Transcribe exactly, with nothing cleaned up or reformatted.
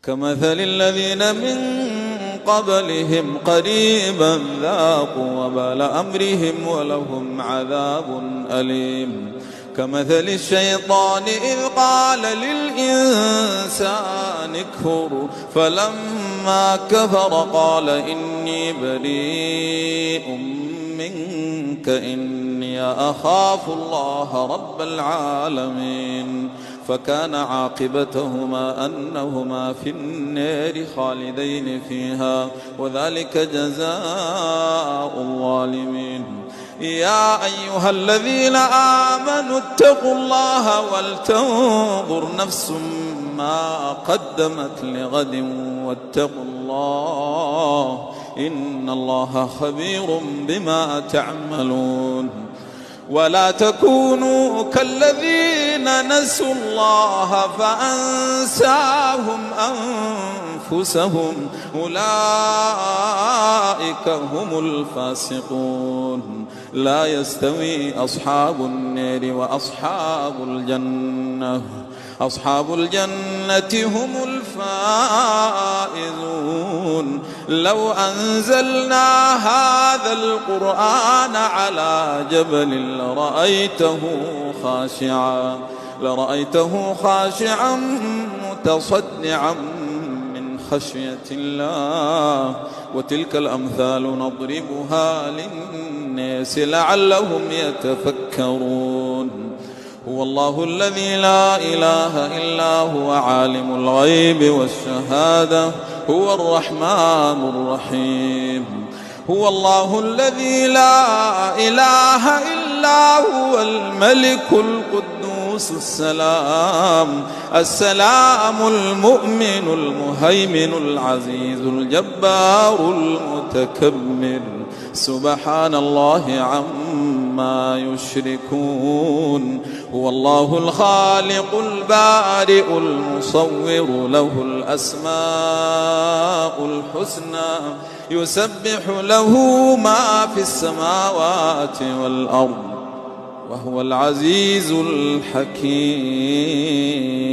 كمثل الذين من قبلهم قريبا ذاقوا وبال أمرهم ولهم عذاب أليم. كمثل الشيطان إذ قال للإنسان اكفر فلما كفر قال إني بريء منك إني أخاف الله رب العالمين. فكان عاقبتهما أنهما في النار خالدين فيها وذلك جزاء الظالمين. يا أيها الذين آمنوا اتقوا الله ولتنظر نفس ما قدمت لغد واتقوا الله إن الله خبير بما تعملون. ولا تكونوا كالذين نسوا الله فأنساهم أنفسهم أولئك هم الفاسقون. لا يستوي أصحاب النار وأصحاب الجنة أصحاب الجنة هم الفائزون. لو أنزلنا هذا القرآن على جبل لرأيته خاشعا لرأيته خاشعا متصدعا من خشية الله. وتلك الأمثال نضربها للناس لعلهم يتفكرون. هو الله الذي لا إله إلا هو عالم الغيب والشهادة هو الرحمن الرحيم. هو الله الذي لا إله إلا هو الملك القدوس السلام السلام المؤمن المهيمن العزيز الجبار المتكبر. سبحان الله عما يشركون. هو الله الخالق البارئ المصور له الأسماء الحسنى يسبح له ما في السماوات والأرض وهو العزيز الحكيم.